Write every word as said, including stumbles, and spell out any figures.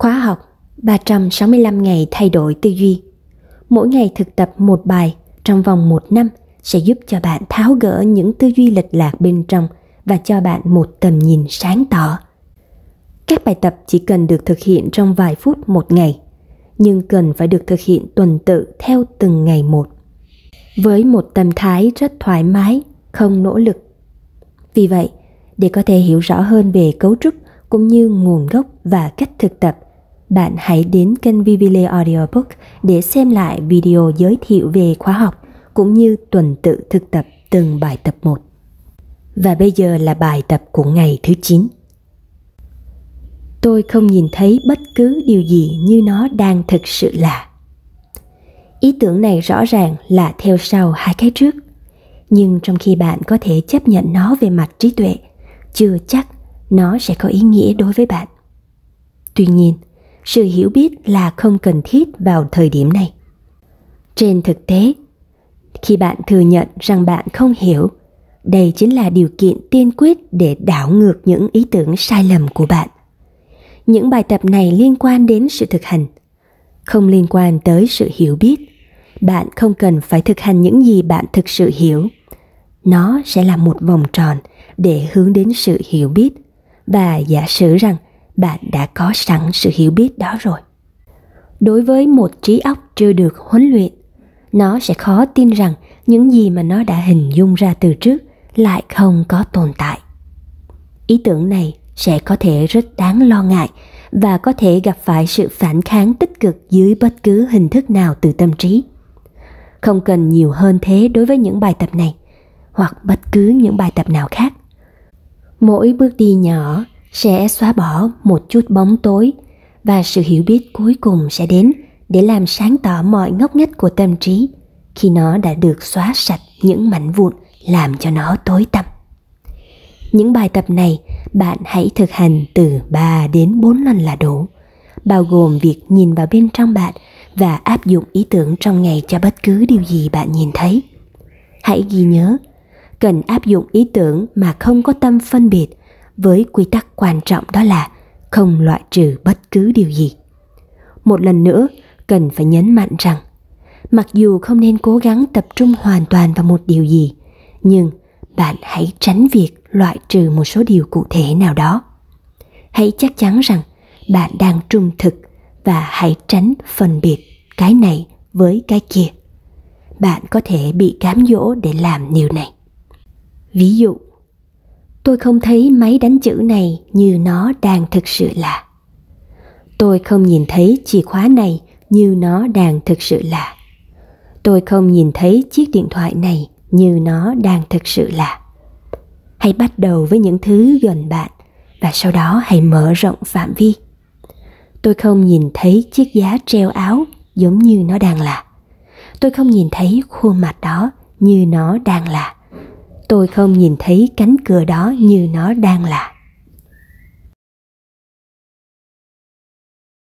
Khóa học ba trăm sáu mươi lăm ngày thay đổi tư duy. Mỗi ngày thực tập một bài trong vòng một năm sẽ giúp cho bạn tháo gỡ những tư duy lệch lạc bên trong và cho bạn một tầm nhìn sáng tỏ. Các bài tập chỉ cần được thực hiện trong vài phút một ngày, nhưng cần phải được thực hiện tuần tự theo từng ngày một, với một tâm thái rất thoải mái, không nỗ lực. Vì vậy, để có thể hiểu rõ hơn về cấu trúc cũng như nguồn gốc và cách thực tập, bạn hãy đến kênh Vivile Audiobook để xem lại video giới thiệu về khóa học cũng như tuần tự thực tập từng bài tập một. Và bây giờ là bài tập của ngày thứ chín. Tôi không nhìn thấy bất cứ điều gì như nó đang thực sự là. Ý tưởng này rõ ràng là theo sau hai cái trước, nhưng trong khi bạn có thể chấp nhận nó về mặt trí tuệ, chưa chắc nó sẽ có ý nghĩa đối với bạn. Tuy nhiên, sự hiểu biết là không cần thiết vào thời điểm này. Trên thực tế, khi bạn thừa nhận rằng bạn không hiểu, đây chính là điều kiện tiên quyết để đảo ngược những ý tưởng sai lầm của bạn. Những bài tập này liên quan đến sự thực hành, không liên quan tới sự hiểu biết. Bạn không cần phải thực hành những gì bạn thực sự hiểu. Nó sẽ là một vòng tròn để hướng đến sự hiểu biết, và giả sử rằng bạn đã có sẵn sự hiểu biết đó rồi. Đối với một trí óc chưa được huấn luyện, nó sẽ khó tin rằng những gì mà nó đã hình dung ra từ trước lại không có tồn tại. Ý tưởng này sẽ có thể rất đáng lo ngại và có thể gặp phải sự phản kháng tích cực dưới bất cứ hình thức nào từ tâm trí. Không cần nhiều hơn thế đối với những bài tập này, hoặc bất cứ những bài tập nào khác. Mỗi bước đi nhỏ sẽ xóa bỏ một chút bóng tối, và sự hiểu biết cuối cùng sẽ đến để làm sáng tỏ mọi ngóc ngách của tâm trí khi nó đã được xóa sạch những mảnh vụn làm cho nó tối tăm. Những bài tập này bạn hãy thực hành từ ba đến bốn lần là đủ, bao gồm việc nhìn vào bên trong bạn và áp dụng ý tưởng trong ngày cho bất cứ điều gì bạn nhìn thấy. Hãy ghi nhớ, cần áp dụng ý tưởng mà không có tâm phân biệt, với quy tắc quan trọng đó là không loại trừ bất cứ điều gì. Một lần nữa, cần phải nhấn mạnh rằng, mặc dù không nên cố gắng tập trung hoàn toàn vào một điều gì, nhưng bạn hãy tránh việc loại trừ một số điều cụ thể nào đó. Hãy chắc chắn rằng bạn đang trung thực và hãy tránh phân biệt cái này với cái kia. Bạn có thể bị cám dỗ để làm điều này. Ví dụ, tôi không thấy máy đánh chữ này như nó đang thực sự là. Tôi không nhìn thấy chìa khóa này như nó đang thực sự là. Tôi không nhìn thấy chiếc điện thoại này như nó đang thực sự là. Hãy bắt đầu với những thứ gần bạn và sau đó hãy mở rộng phạm vi. Tôi không nhìn thấy chiếc giá treo áo giống như nó đang là. Tôi không nhìn thấy khuôn mặt đó như nó đang là. Tôi không nhìn thấy cánh cửa đó như nó đang là.